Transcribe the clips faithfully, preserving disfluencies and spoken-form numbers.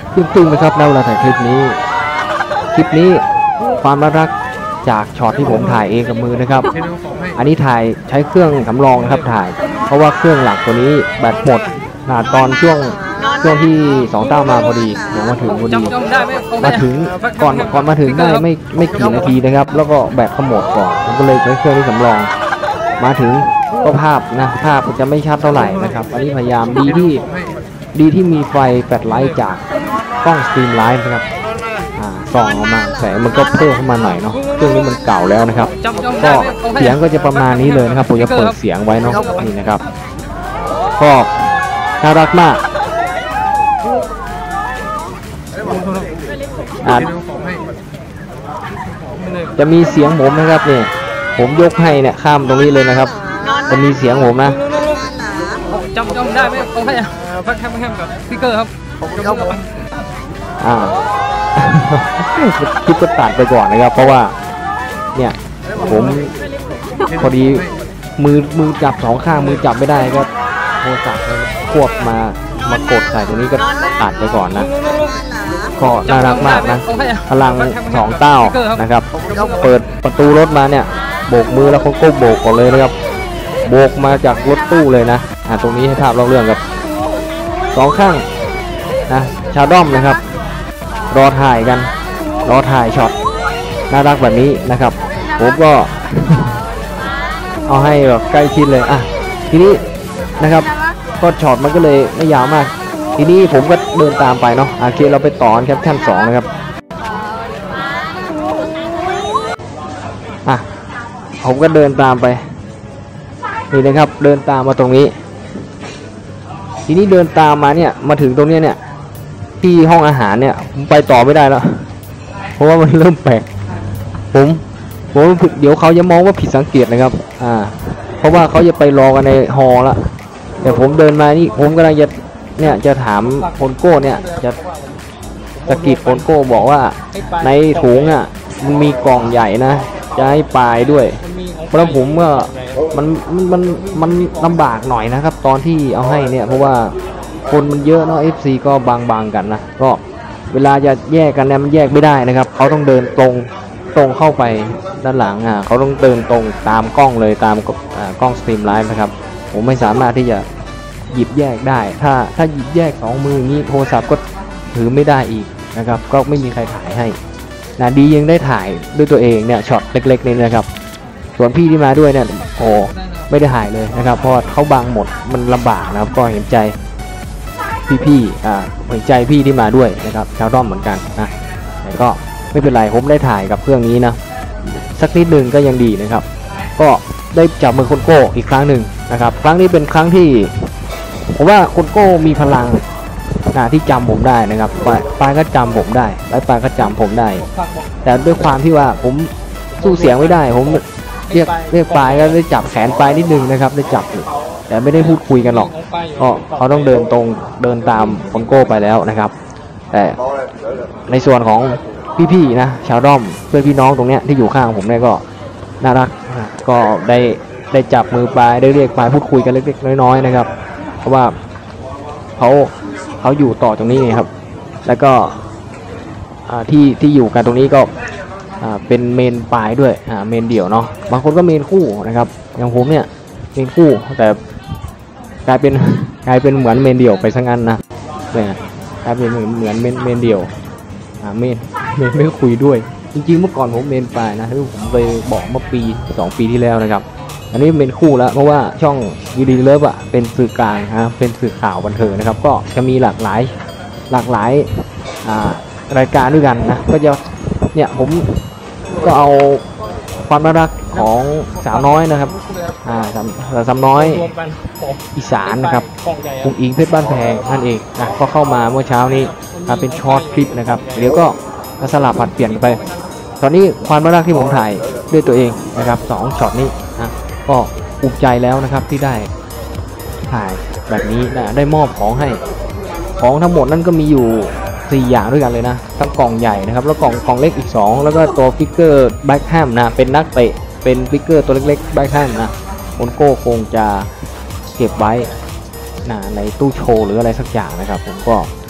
ตึงๆนะครับในเวลาถ่ายคลิปนี้คลิปนี้ความน่ารักจากช็อตที่ผมถ่ายเองกับมือนะครับอันนี้ถ่ายใช้เครื่องสำรองนะครับถ่ายเพราะว่าเครื่องหลักตัวนี้แบตหมดนะตอนช่วงช่วงที่สองเต้ามาพอดีมาถึงพอดีมาถึงก่อนก่อนมาถึงได้ไม่ไม่กี่นาทีนะครับแล้วก็แบตก็หมดก่อนผมก็เลยใช้เครื่องที่สำรองมาถึงก็ภาพนะภาพจะไม่ชัดเท่าไหร่นะครับอันนี้พยายามดีที่ดีที่มีไฟแฟลชไลท์จากกล้องสตรีมไลท์นะครับส่องออกมาแสงมันก็เพิ่มเข้ามาหน่อยเนาะเครื่องนี้มันเก่าแล้วนะครับก็เสียงก็จะประมาณนี้เลยนะครับผมจะเปิดเสียงไว้เนาะนี่นะครับก็น่ารักมากจะมีเสียงผมนะครับเนี่ยผมยกให้เนี่ยข้ามตรงนี้เลยนะครับจะมีเสียงผมนะจำจำได้ไหมผมให้พักแคมแคมกับสติ๊กเกอร์ครับอ่าคลิปก็ตัดไปก่อนนะครับเพราะว่าเนี่ยผมพอดีมือมือจับสองข้างมือจับไม่ได้ก็โทรศัพท์ควบมามากดใส่ตรงนี้ก็ตัดไปก่อนนะก็น่ารักมากนะพลังสองเต้านะครับเปิดประตูรถมาเนี่ยโบกมือแล้วเขาก็โบกก่อนเลยนะครับโบกมาจากรถตู้เลยนะอ่าตรงนี้ให้ภาพเล่าเรื่องครับสองข้างนะชาวด้อมนะครับรอถ่ายกันรอถ่ายช็อตน่ารักแบบนี้นะครับผมก็ เอาให้แบบใกล้ชิดเลยอ่ะทีนี้นะครับก็ช็อตมันก็เลยไม่ยาวมากทีนี้ผมก็เดินตามไปเนาะโอเคเราไปต่อแคปชั่นสองนะครับอ่ะผมก็เดินตามไปนี่นะครับเดินตามมาตรงนี้ทีนี้เดินตามมาเนี่ยมาถึงตรงนี้เนี่ยที่ห้องอาหารเนี่ยผมไปต่อไม่ได้แล้วเพราะว่ามันเริ่มแปลกผมผมเดี๋ยวเขาจะมองว่าผิดสังเกตนะครับอ่าเพราะว่าเขาจะไปรอกันในฮอลละแต่ผมเดินมานี่ผมกำลังจะเนี่ยจะถามคนโก้เนี่ยจะสะกิดคนโก้บอกว่าในถุงอ่ะมันมีกล่องใหญ่นะจะให้ปลายด้วยเพราะผมก็มันมันมันลำบากหน่อยนะครับตอนที่เอาให้เนี่ยเพราะว่าคนมันเยอะเนาะ เอฟ ซี ก็บางๆกันนะก็เวลาจะแยกกันเนี่ยมันแยกไม่ได้นะครับเขาต้องเดินตรงตรงเข้าไปด้านหลังอ่ะเขาต้องเดินตรงตามกล้องเลยตามกล้องสตรีมไลฟ์นะครับผมไม่สามารถที่จะหยิบแยกได้ถ้าถ้าหยิบแยกสองมืออย่างนี้โทรศัพท์ก็ถือไม่ได้อีกนะครับก็ไม่มีใครถ่ายให้นะดียังได้ถ่ายด้วยตัวเองเนี่ยช็อตเล็กๆนี่นะครับส่วนพี่ที่มาด้วยเนี่ยโอ้ไม่ได้ถ่ายเลยนะครับเพราะเขาบังหมดมันลำบากนะครับก็เห็นใจพี่ๆอ่าเห็นใจพี่ที่มาด้วยนะครับชาวด้อมเหมือนกันนะแต่ก็ไม่เป็นไรผมได้ถ่ายกับเครื่องนี้นะสักนิดนึงก็ยังดีนะครับก็ได้จับมือคนโก้อีกครั้งหนึ่งนะครับครั้งนี้เป็นครั้งที่ผมว่าคนโก้มีพลังนะที่จำผมได้นะครับปลายปลายก็จำผมได้ปลายปลายก็จำผมได้แต่ด้วยความที่ว่าผมสู้เสียงไม่ได้ผมเรียกเรียกปลายก็ได้จับแขนปลายนิดนึงนะครับได้จับแต่ไม่ได้พูดคุยกันหรอกก็เขาต้องเดินตรงเดินตามคนโก้ไปแล้วนะครับแต่ในส่วนของพี่ๆนะชาวด้อมเพื่อนพี่น้องตรงเนี้ยที่อยู่ข้างผมเนี่ยก็น่ารักก็ได้ได้จับมือปลายได้เรียกปลายพูดคุยกันเล็กๆน้อยๆนะครับเพราะว่าเขาเขาอยู่ต่อตรงนี้ไงครับแล้วก็ที่ที่อยู่กันตรงนี้ก็เป็นเมนปลายด้วยเมนเดี่ยวเนาะบางคนก็เมนคู่นะครับอย่างผมเนี่ยเมนคู่แต่กลายเป็นกลายเป็นเหมือนเมนเดี่ยวไปซะงั้นนะเนี่ยกลายเป็นเหมือนเหมือนเมนเมนเดี่ยวเมนเมนไม่คุยด้วยจริงๆเมื่อก่อนผมเมนปลายนะที่ผมไปบอกเมื่อปีสองปีที่แล้วนะครับอันนี้เป็นคู่แล้วเพราะว่าช่องยูดีเลิฟอ่ะเป็นสื่อกลางนะเป็นสื่อข่าวบันเทิงนะครับก็จะมีหลากหลายหลากหลายรายการด้วยกันนะก็จะเนี่ยผมก็เอาความน่ารักของสาวน้อยนะครับอ่าสาวน้อยอีสานนะครับคุณอิงเพชรบ้านแพงนั่นเองนะก็เข้ามาเมื่อเช้านี้เป็นช็อตคลิปนะครับเดี๋ยวก็สลับผัดเปลี่ยนกันไปตอนนี้ความน่ารักที่ผมถ่ายด้วยตัวเองนะครับสองช็อตนี้นะก็ภูมิใจแล้วนะครับที่ได้ถ่ายแบบนี้นะได้มอบของให้ของทั้งหมดนั่นก็มีอยู่สี่อย่างด้วยกันเลยนะทั้งกล่องใหญ่นะครับแล้วกล่องกล่องเล็กอีกสองแล้วก็ตัวฟิกเกอร์แบ็คแฮมนะเป็นนักเตะเป็นฟิกเกอร์ตัวเล็กๆแบ็คแฮมนะคนโก้คงจะเก็บไว้นะในตู้โชว์หรืออะไรสักอย่างนะครับผมก็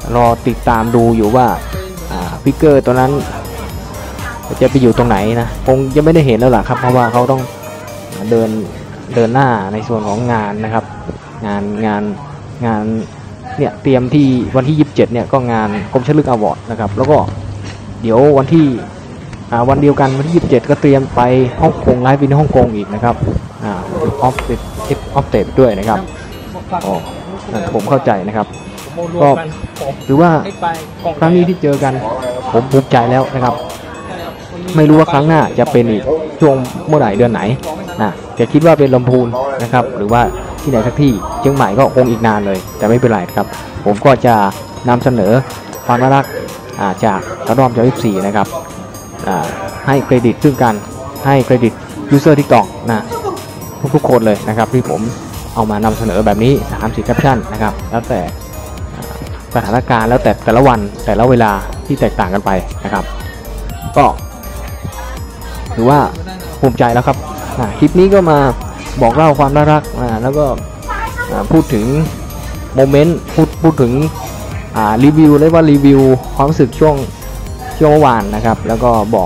รอติดตามดูอยู่ว่าฟิกเกอร์ตัวนั้นจะไปอยู่ตรงไหนนะคงจะไม่ได้เห็นแล้วล่ะครับเพราะว่าเขาต้องเดินเดินหน้าในส่วนของงานนะครับงานงานงานเนี่ยเตรียมที่วันที่ยี่สิบเจ็ดเนี่ยก็งานกรมชลึกอวอร์ดนะครับแล้วก็เดี๋ยววันที่วันเดียวกันวันที่ยี่สิบเจ็ดก็เตรียมไปฮ่องกงไลฟ์วินฮ่องกงอีกนะครับอ่าออฟเต็ดออฟเต็ดด้วยนะครับอ๋อผมเข้าใจนะครับก็ถือว่าครั้งนี้ที่เจอกันผมภูมิใจแล้วนะครับไม่รู้ว่าครั้งหน้าจะเป็นอีกช่วงเมื่อไหร่เดือนไหนนะแต่คิดว่าเป็นลำพูนนะครับหรือว่าที่ไหนสักที่เชียงใหม่ก็คงอีกนานเลยแต่ไม่เป็นไรครับผมก็จะนำเสนอความน่ารักจากกระดอมจอยี่สิบสี่นะครับให้เครดิตซึ่งกันให้เครดิตยูเซอร์ทิกตอกนะทุกๆคนเลยนะครับที่ผมเอามานำเสนอแบบนี้สามสิบแคปชั่นนะครับแล้วแต่สถานการณ์แล้วแต่แต่ละวันแต่ละเวลาที่แตกต่างกันไปนะครับก็ถือว่าภูมิใจแล้วครับคลิปนี้ก็มาบอกเล่าความน่ารักแล้วก็พูดถึงโมเมนต์พูดพูดถึงรีวิวเรียกว่ารีวิวความรู้สึกช่วงช่วงเมื่อวานนะครับแล้วก็บอก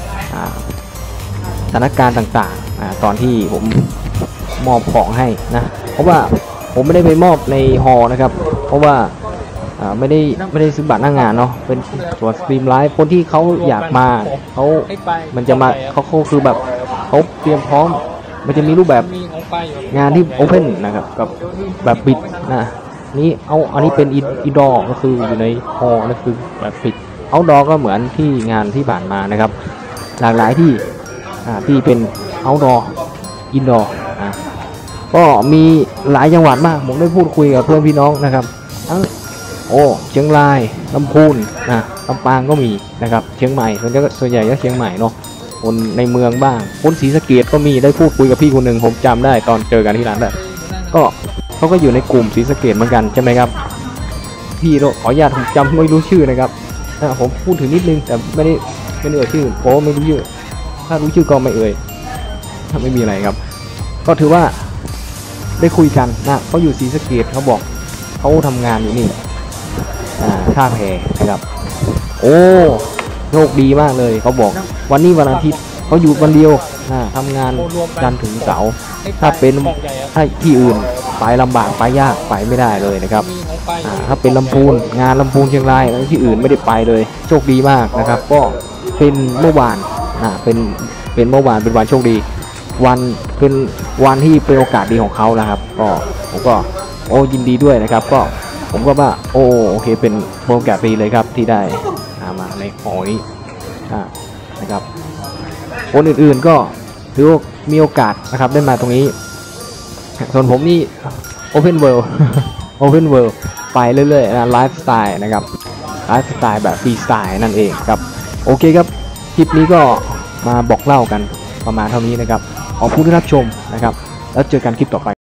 สถานการณ์ต่างๆตอนที่ผมมอบของให้นะเพราะว่าผมไม่ได้ไปมอบในฮอลล์นะครับเพราะว่าไม่ได้ไม่ได้ซื้อบัตรหน้างานเนาะเป็นส่วนสตรีมไลฟ์คนที่เขาอยากมาเขามันจะมาเขาเขาคือแบบเขาเตรียมพร้อมมันจะมีรูปแบบงานที่โอเพนนะครับกับแบบปิดนะนี้เอาอันนี้เป็นอินดอร์ก็คืออยู่ในฮอลล์นั่นคือแบบปิดเอาดอร์ก็เหมือนที่งานที่ผ่านมานะครับหลากหลายที่ที่เป็นเอาดอร์อินดอร์ก็มีหลายจังหวัดมากผมได้พูดคุยกับเพื่อนพี่น้องนะครับทั้งโอ้เชียงรายลำพูนนะลำปางก็มีนะครับเชียงใหม่ส่วนใหญ่ส่วนใหญ่ก็เชียงใหม่เนาะคนในเมืองบ้างคนศรีสะเกษก็มีได้พูดคุยกับพี่คนหนึ่งผมจำได้ตอนเจอกันที่ร้านแบบก็เขาก็อยู่ในกลุ่มศรีสะเกษเหมือนกันใช่ไหมครับพี่ขออนุญาตผมจำไม่รู้ชื่อนะครับผมพูดถึงนิดนึงแต่ไม่ได้ไม่ได้เอ่ยชื่อเพราะไม่รู้ชื่อถ้ารู้ชื่อก็ไม่เอ่ยถ้าไม่มีอะไรครับก็ถือว่าได้คุยกันนะเขาอยู่ศรีสะเกษเขาบอกเขาทำงานอยู่นี่ท่าแพนะครับโอ้โชคดีมากเลยเขาบอกวันนี้วันอาทิตย์เขาอยู่วันเดียวทำงานจันทร์ถึงเสาร์ถ้าเป็นถ้าที่อื่นไปลำบากไปยากไปไม่ได้เลยนะครับถ้าเป็นลำพูนงานลำพูนเชียงรายที่อื่นไม่ได้ไปเลยโชคดีมากนะครับก็เป็นเมื่อวานนะเป็นเป็นเมื่อวานเป็นวันโชคดีวันเป็นวันที่เป็นโอกาสดีของเขาแล้วครับก็ผมก็โอ้ยินดีด้วยนะครับก็ผมก็ว่าโอ้โอเคเป็นโอกาสดีเลยครับที่ได้มาในหอนี้นะครับคนอื่นๆก็ถือว่ามีโอกาสนะครับได้มาตรงนี้ส่วนผมนี่ Open World Open World ไปเรื่อยๆนะไลฟ์สไตล์นะครับไลฟ์สไตล์แบบฟรีสไตล์นั่นเองครับโอเคครับคลิปนี้ก็มาบอกเล่ากันประมาณเท่านี้นะครับขอบคุณที่รับชมนะครับแล้วเจอกันคลิปต่อไป